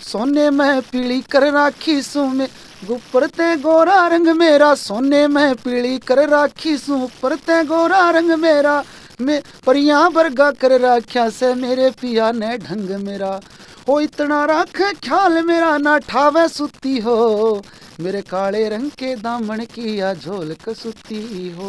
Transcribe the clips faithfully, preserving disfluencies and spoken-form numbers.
सोने में पीली कर राखी सू में गुपरते गोरा रंग मेरा, सोने में पीली कर राखी सू परते गोरा रंग मेरा, मैं परियां बरगा कर राख्या से मेरे पिया ने ढंग मेरा, ओ इतना राख ख्याल मेरा ना ठावे सुती हो, मेरे काले रंग के दामन की या झोल कसुती हो।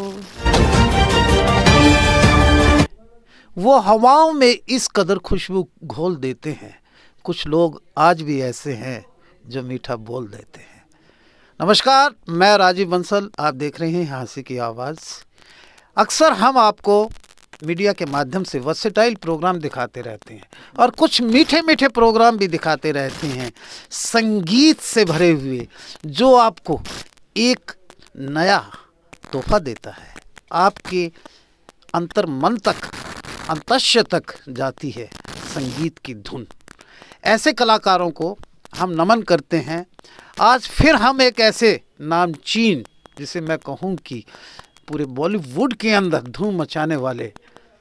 वो हवाओं में इस कदर खुशबू घोल देते हैं, कुछ लोग आज भी ऐसे हैं जो मीठा बोल देते हैं। नमस्कार, मैं राजीव बंसल, आप देख रहे हैं हंसी की आवाज़। अक्सर हम आपको मीडिया के माध्यम से वर्सेटाइल प्रोग्राम दिखाते रहते हैं और कुछ मीठे मीठे प्रोग्राम भी दिखाते रहते हैं संगीत से भरे हुए, जो आपको एक नया तोहफा देता है, आपके अंतर मन तक, अंतस्य तक जाती है संगीत की धुन। ऐसे कलाकारों को हम नमन करते हैं। आज फिर हम एक ऐसे नामचीन, जिसे मैं कहूँ कि पूरे बॉलीवुड के अंदर धूम मचाने वाले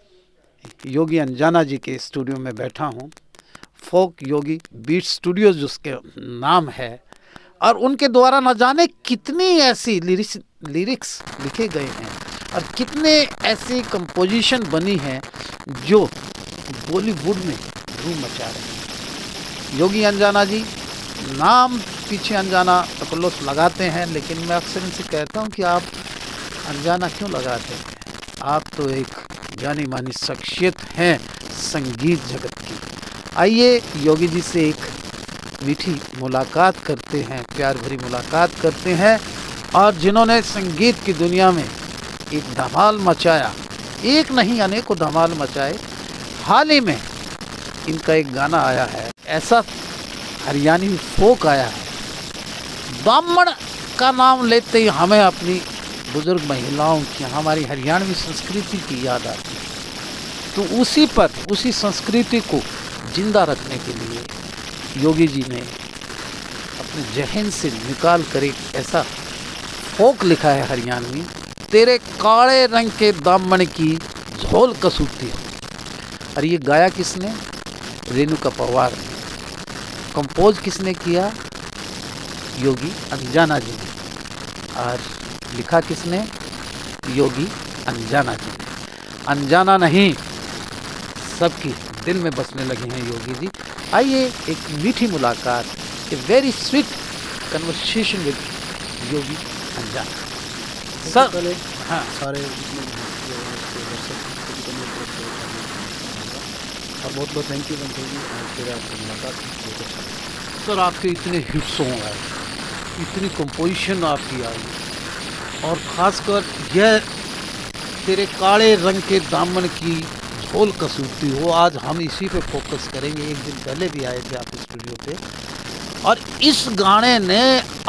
योगी अंजाना जी के स्टूडियो में बैठा हूँ। फोक योगी बीट स्टूडियो जिसके नाम है, और उनके द्वारा न जाने कितनी ऐसी लिरिक्स लिरिक्स लिखे गए हैं और कितने ऐसी कंपोजिशन बनी है जो बॉलीवुड में धूम मचा रहे हैं। योगी अंजाना जी, नाम पीछे अंजाना तकल्लुफ़ लगाते हैं, लेकिन मैं अक्सर इनसे कहता हूँ कि आप अंजाना क्यों लगाते हैं? आप तो एक जानी मानी शख्सियत हैं संगीत जगत की। आइए योगी जी से एक मीठी मुलाकात करते हैं, प्यार भरी मुलाकात करते हैं, और जिन्होंने संगीत की दुनिया में एक धमाल मचाया, एक नहीं अनेकों धमाल मचाए। हाल ही में इनका एक गाना आया है, ऐसा हरियाणवी फोक आया है, दामन का नाम लेते ही हमें अपनी बुजुर्ग महिलाओं की, हमारी हरियाणवी संस्कृति की याद आती है। तो उसी पर, उसी संस्कृति को जिंदा रखने के लिए योगी जी ने अपने जहन से निकाल कर एक ऐसा फोक लिखा है हरियाणवी, तेरे काले रंग के दामन की झोल कसूती हो। और ये गाया किसने? रेणुका पवार ने। कंपोज किसने किया? योगी अंजाना जी ने। और लिखा किसने? योगी अंजाना जी ने। अंजाना नहीं, सबकी दिल में बसने लगे हैं योगी जी। आइए एक मीठी मुलाकात, a very sweet conversation with Yogi Anjana. Sir पहले हाँ, सारे और बहुत बहुत थैंक यू बंसल जी, फिर आपसे मुलाकात। सर आपके इतने हिट सॉन्ग आए, इतनी कंपोजिशन आपकी आई, और ख़ासकर यह तेरे काले रंग के दामन की झोल कसूती हो, आज हम इसी पे फोकस करेंगे। एक दिन पहले भी आए थे आप स्टूडियो पे, और इस गाने ने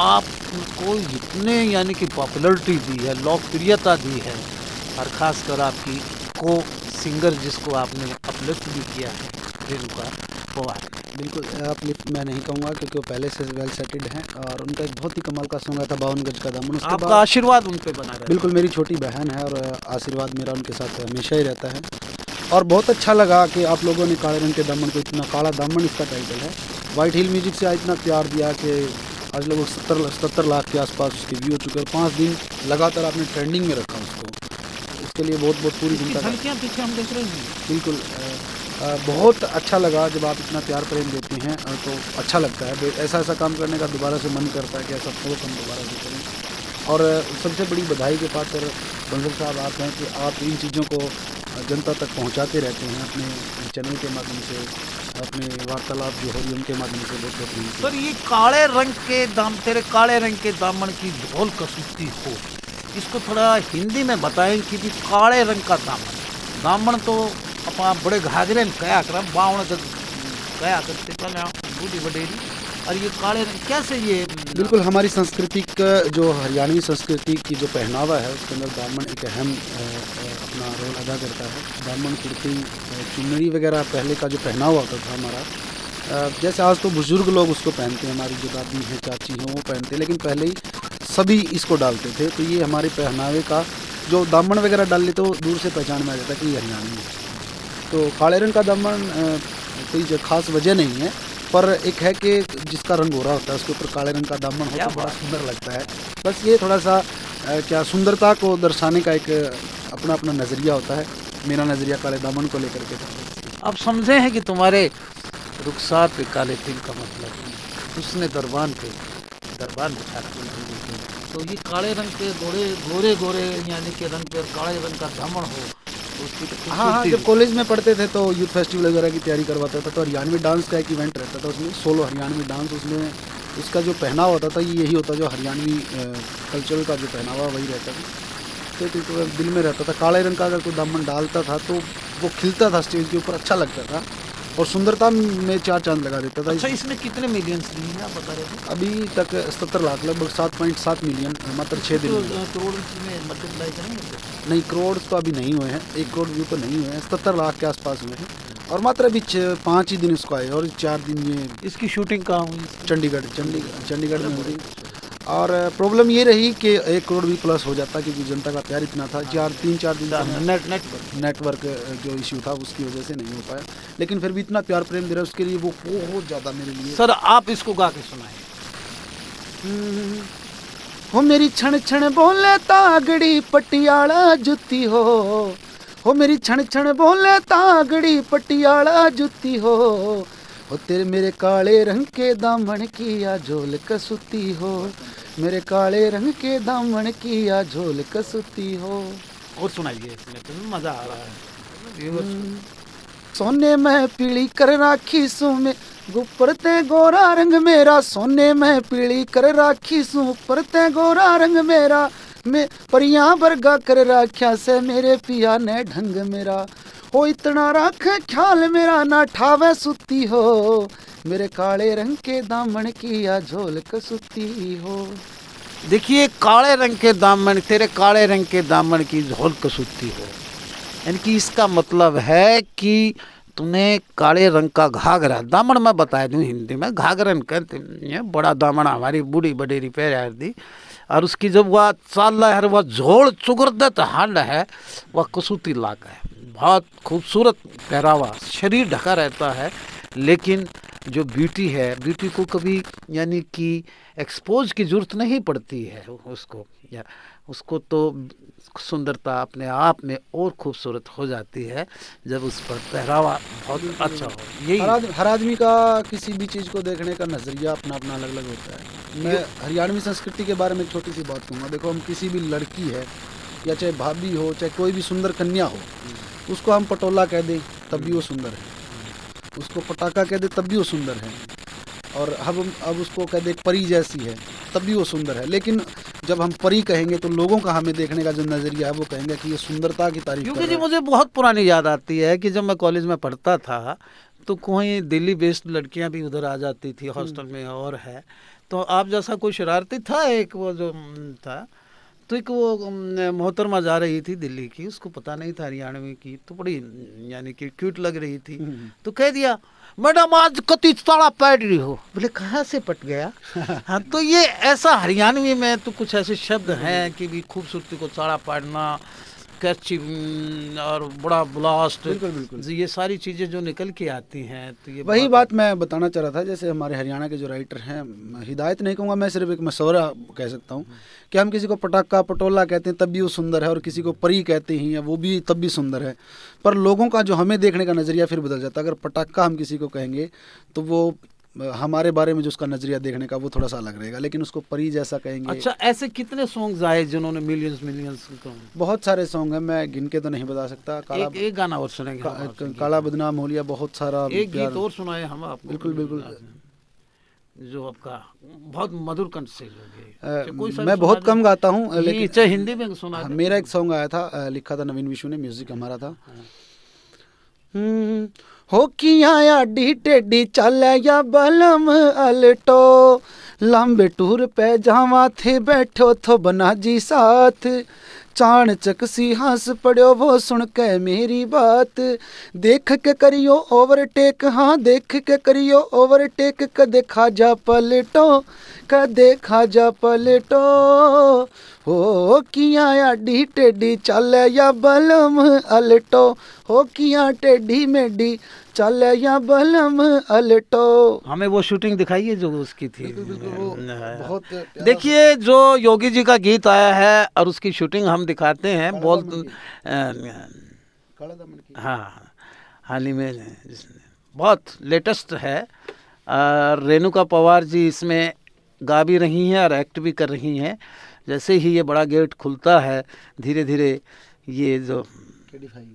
आपको इतने यानी कि पॉपुलैरिटी दी है, लोकप्रियता दी है, और ख़ासकर आपकी को सिंगर जिसको आपने अपलिफ्ट भी किया है, रेणुका पवार। बिल्कुल अपलिफ्ट मैं नहीं कहूँगा, क्योंकि वो पहले से वेल सेटेड हैं, और उनका एक बहुत ही कमाल का सॉन्ग था बावन गज का दामन। उसके आपका आशीर्वाद उन पे बना रहे। बिल्कुल, मेरी छोटी बहन है और आशीर्वाद मेरा उनके साथ हमेशा ही रहता है। और बहुत अच्छा लगा कि आप लोगों ने काले रंग के दामन को, इतना काला दामन इसका टाइटल है, वाइट हिल म्यूजिक से इतना प्यार दिया कि आज लोग सत्तर सत्तर लाख के आसपास उसके व्यू हो चुके हैं। पाँच दिन लगातार आपने ट्रेंडिंग में रखा उसको, इसके लिए बहुत बहुत पूरी जनता का पीछे हम देख रहे हैं। बिल्कुल आ, बहुत अच्छा लगा। जब आप इतना प्यार प्रेम देते हैं तो अच्छा लगता है। ऐसा ऐसा काम करने का दोबारा से मन करता है कि ऐसा फोक हम दोबारा से करें। और सबसे बड़ी बधाई के पात्र बंसल साहब आप हैं कि आप इन चीज़ों को जनता तक पहुंचाते रहते हैं अपने चैनल के माध्यम से, अपने वार्तालाप जो हो रही है उनके माध्यम से बहुत बहुत। सर ये काले रंग के दाम, तेरे काले रंग के दामन की झोल कसूती हो, इसको थोड़ा हिंदी में बताएं कि भी काले रंग का दामन, दामन तो अपना बड़े घाघरे में कया कर बावण कया करते चले बूढ़ी बडेरी, और ये काले रंग कैसे? ये बिल्कुल हमारी संस्कृति का, जो हरियाणवी संस्कृति की जो पहनावा है उसके अंदर दामन एक अहम अपना रोल अदा करता है। दामन, कुर्ती, चुनरी वगैरह पहले का जो पहनावा होता था हमारा, जैसे आज तो बुजुर्ग लोग उसको पहनते हैं, हमारी जो दादी हैं, चाची हैं, वो पहनते हैं, लेकिन पहले ही सभी इसको डालते थे। तो ये हमारे पहनावे का जो दामन वगैरह डाल लेते, वो दूर से पहचान में आ जाता है कि ये हरियाणवी है। तो काले रंग का दामन कोई जो खास वजह नहीं है, पर एक है कि जिसका रंग गोरा होता है उसके ऊपर काले रंग का दामन हो तो बड़ा सुंदर लगता है। बस ये थोड़ा सा आ, क्या सुंदरता को दर्शाने का एक अपना अपना नज़रिया होता है। मेरा नज़रिया काले दामन को लेकर के था। अब समझे हैं कि तुम्हारे रुखसार पे काले तिल का मतलब उसने दरबान पे दरबान बिठा रखा। तो ये काले रंग के गोरे गोरे गोरे यानी कि रंग पे काले रंग का दामन हो तो उसकी तो हाँ हाँ, जब कॉलेज में पढ़ते थे तो यूथ फेस्टिवल वगैरह की तैयारी करवाता था तो हरियाणवी डांस का एक इवेंट रहता था, उसमें सोलो हरियाणवी डांस, उसमें उसका जो पहनावा होता था ये यही होता जो हरियाणवी कल्चरल का जो पहनावा वही रहता था। तो, तो दिल में रहता था काले रंग का अगर कोई दामन डालता था तो वो खिलता था स्टेज के ऊपर, अच्छा लगता था और सुंदरता में चार चांद लगा देता था। अच्छा, इसमें कितने मिलियंस लिए हैं आप बता रहे थे? अभी तक सत्तर लाख लगभग सात पॉइंट सात मिलियन मात्र छः दिन में। करोड़ में मल्टीप्लाई करेंगे? नहीं, करोड़ तो अभी नहीं हुए हैं, एक करोड़ व्यू तो नहीं हुए हैं, सत्तर लाख के आसपास हुए हैं और मात्र अभी पाँच ही दिन इसको आए और चार दिन ये इसकी शूटिंग कहाँ हुई? चंडीगढ़ चंडीगढ़ चंडीगढ़ में हुई। और प्रॉब्लम ये रही कि एक करोड़ भी प्लस हो जाता क्योंकि जनता का प्यार इतना था, चार तीन चार दिन नेट नेटवर्क नेटवर्क जो इश्यू था उसकी वजह से नहीं हो पाया, लेकिन फिर भी इतना प्यार प्रेम दे रहा है उसके लिए वो बहुत ज़्यादा मेरे लिए। सर आप इसको गा के सुनाएं। हो मेरी छण छण बोले तागड़ी पटियाला जुती हो, हो मेरी छण छण बोले तागड़ी पटियाला जुती हो, हो तेरे मेरे काले रंग के दामन की या झोल कसुती हो, मेरे काले रंग के दामन की या झोल कसुती हो। और सुनाइए, इसमें तो मजा आ रहा है। सोने में पीली कर राखी सू में गुपरते गोरा रंग मेरा, सोने में पीली कर राखी सू परते गोरा रंग मेरा, मैं परियां बरगा कर राख्या से मेरे पिया ने ढंग मेरा, हो इतना राख ख्याल मेरा ना ठावे सुती हो, मेरे काले रंग के दामन की या झोल कसुती हो। देखिए, काले रंग के दामन, तेरे काले रंग के दामन की झोल कसुती हो, यानी कि इसका मतलब है कि तूने काले रंग का घाघरा, दामन मैं बता दूं हिंदी में घाघरन कहते हैं, बड़ा दामन हमारी बूढ़ी बडेरी पैर दी, और उसकी जब वह चाल है वह झोल चुगरदत हांड है वह कसूती लाग है। बहुत खूबसूरत पहरावा, शरीर ढका रहता है, लेकिन जो ब्यूटी है, ब्यूटी को कभी यानी कि एक्सपोज की जरूरत नहीं पड़ती है उसको, या उसको तो सुंदरता अपने आप में और खूबसूरत हो जाती है जब उस पर पहरावा बहुत अच्छा हो। यही हर आदमी, हर आदमी का किसी भी चीज़ को देखने का नज़रिया अपना अपना अलग अलग होता है। मैं हरियाणवी संस्कृति के बारे में एक छोटी सी बात कहूँगा। देखो, हम किसी भी लड़की है या चाहे भाभी हो चाहे कोई भी सुंदर कन्या हो, उसको हम पटोला कह दें तब भी वो सुंदर है, उसको पटाखा कह दे तब भी वो सुंदर है, और अब अब उसको कह दे परी जैसी है तब भी वो सुंदर है। लेकिन जब हम परी कहेंगे तो लोगों का हमें देखने का जो नज़रिया है वो कहेंगे कि ये सुंदरता की तारीफ कर रहा है। क्योंकि जी मुझे बहुत पुरानी याद आती है कि जब मैं कॉलेज में पढ़ता था तो कोई दिल्ली बेस्ड लड़कियां भी उधर आ जाती थी हॉस्टल में, और है तो आप जैसा कोई शरारती था, एक वो जो था, तो एक वो मोहतरमा जा रही थी दिल्ली की, उसको पता नहीं था हरियाणवी की, तो बड़ी यानी कि क्यूट लग रही थी, तो कह दिया मैडम आज कति ताड़ा पैट रही हो। बोले कहाँ से पट गया? हाँ, तो ये ऐसा हरियाणवी में तो कुछ ऐसे शब्द हैं कि भी खूबसूरती को ताड़ा पाड़ना, कैची और बड़ा ब्लास्ट, बिल्कुल बिल्कुल ये सारी चीज़ें जो निकल के आती हैं, तो ये वही बात मैं बताना चाह रहा था। जैसे हमारे हरियाणा के जो राइटर हैं, हिदायत नहीं कहूँगा मैं, सिर्फ एक मशवरा कह सकता हूँ कि हम किसी को पटाखा पटोला कहते हैं तब भी वो सुंदर है, और किसी को परी कहते हैं या वो भी तब भी सुंदर है, पर लोगों का जो हमें देखने का नज़रिया फिर बदल जाता है। अगर पटाखा हम किसी को कहेंगे तो वो हमारे बारे में जो उसका नज़रिया देखने का वो थोड़ा सा अलग रहेगा, लेकिन उसको परी जैसा कहेंगे। अच्छा, ऐसे कितने सॉन्ग्स आए जिन्होंने मिलियंस मिलियंस? बहुत सारे सॉन्ग हैं, मैं गिन के तो नहीं बता सकता। काला एक, एक गाना और सुनेंगे, का, काला बदनाम हो लिया, बहुत सारा एक गीत और सुनाए हम आपको। बिल्कुल बिल्कुल, जो आपका बहुत मधुर कंठ से जो मैं बहुत कम गाता हूँ, लेकिन चाहे हिंदी में सुना। मेरा एक सॉन्ग आया था, लिखा था नवीन विशु ने, म्यूजिक हमारा था। हो किया आडी टेडी चल या बलम अलटो, लंबे टूर पे जावा थे बैठो थो बना जी साथ, चाण चक सी हंस पड़ो वो सुन के मेरी बात, देख के करियो ओवरटेक, हाँ देख के करियो ओवरटेक, कदे खा जा पलटो कदे खा जा पलटो, हो किया आडी टेडी चल या बलम अलटो, हो किया टेढ़ी मेढ़ी चल या बलम अलटो। हमें वो शूटिंग दिखाइए जो उसकी थी। बिल्कुल बिल्कुल, वो बहुत प्यारा। देखिए जो योगी जी का गीत आया है और उसकी शूटिंग हम दिखाते हैं। काला बोल दामन की। अ, काला दामन की। हाँ, हाल ही में बहुत लेटेस्ट है। और रेणुका पवार जी इसमें गा भी रही हैं और एक्ट भी कर रही हैं। जैसे ही ये बड़ा गेट खुलता है धीरे धीरे ये जो के डी फाइव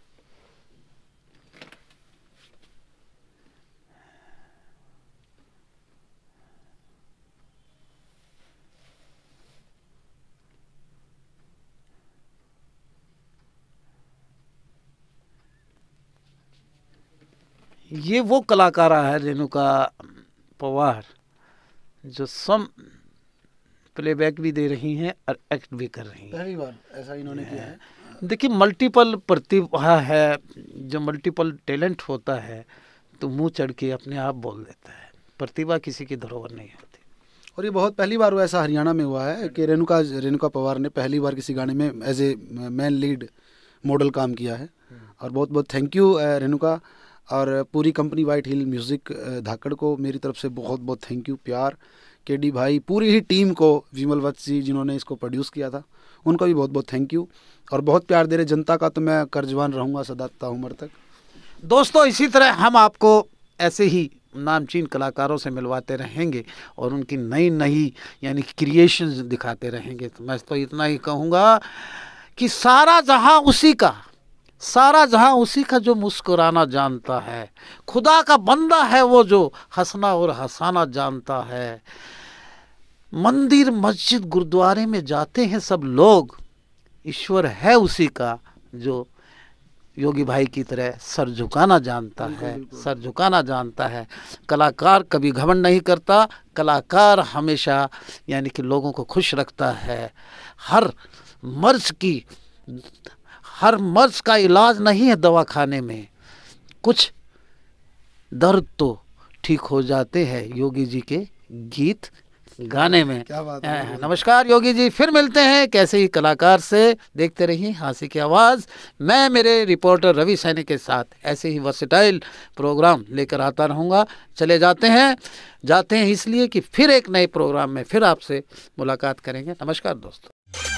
ये वो कलाकार है रेणुका पवार जो सम प्लेबैक भी दे रही हैं और एक्ट भी कर रही हैं। पहली बार ऐसा इन्होंने किया है। देखिए मल्टीपल प्रतिभा है, जो मल्टीपल टैलेंट होता है तो मुंह चढ़ के अपने आप बोल देता है। प्रतिभा किसी की धरोहर नहीं होती। और ये बहुत पहली बार हुआ ऐसा हरियाणा में हुआ है कि रेणुका रेणुका पवार ने पहली बार किसी गाने में as a man lead model काम किया है। और बहुत बहुत थैंक यू रेणुका और पूरी कंपनी वाइट हिल म्यूज़िक धाकड़ को मेरी तरफ से बहुत बहुत थैंक यू। प्यार के डी भाई, पूरी ही टीम को, विमल वत्स जी जिन्होंने इसको प्रोड्यूस किया था उनको भी बहुत बहुत थैंक यू। और बहुत प्यार दे रहे जनता का तो मैं कर्जवान रहूँगा सदा उम्र तक। दोस्तों इसी तरह हम आपको ऐसे ही नामचीन कलाकारों से मिलवाते रहेंगे और उनकी नई नई यानी क्रिएशंस दिखाते रहेंगे। तो मैं तो इतना ही कहूँगा कि सारा जहां उसी का, सारा जहां उसी का जो मुस्कुराना जानता है। खुदा का बंदा है वो जो हंसना और हंसाना जानता है। मंदिर मस्जिद गुरुद्वारे में जाते हैं सब लोग, ईश्वर है उसी का जो योगी भाई की तरह सर झुकाना जानता है, सर झुकाना जानता है। कलाकार कभी घमंड नहीं करता, कलाकार हमेशा यानी कि लोगों को खुश रखता है। हर मर्ज की हर मर्ज का इलाज नहीं है दवाखाने में, कुछ दर्द तो ठीक हो जाते हैं योगी जी के गीत गाने में। क्या बात है। नमस्कार योगी जी, फिर मिलते हैं कैसे ही कलाकार से। देखते रहिए हांसी की आवाज़। मैं मेरे रिपोर्टर रवि सैनी के साथ ऐसे ही वर्सेटाइल प्रोग्राम लेकर आता रहूँगा। चले जाते हैं जाते हैं इसलिए कि फिर एक नए प्रोग्राम में फिर आपसे मुलाकात करेंगे। नमस्कार दोस्तों।